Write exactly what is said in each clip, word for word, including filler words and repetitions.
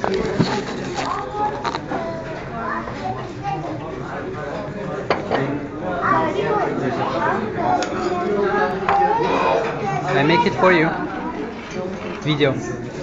I make it for you. Video.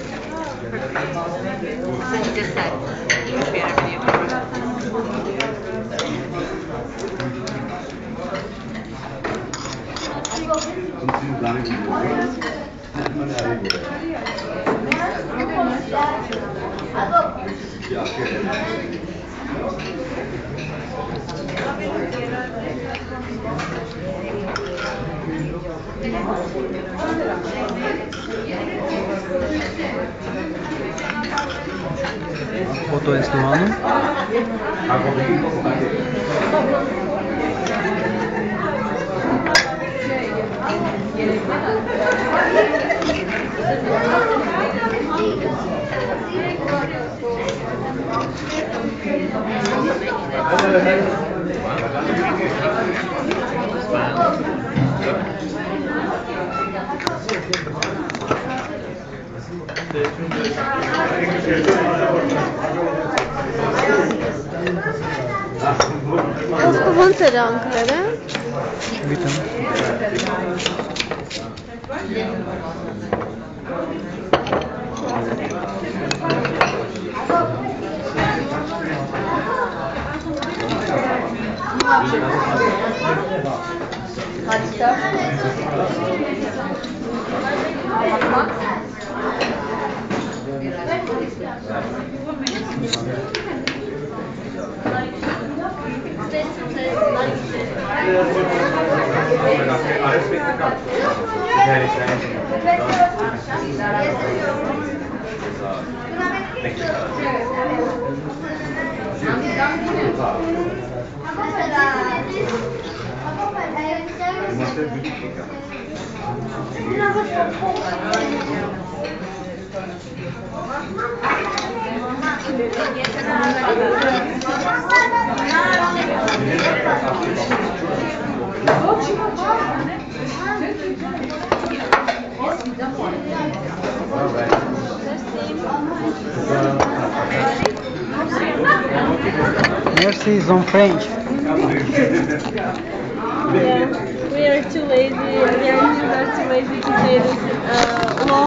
Foto je snovano. Fost cuvântul de Ankara. Uităm. Merci is on French. Yeah, we are too lazy. We are too lazy to say this. Uh,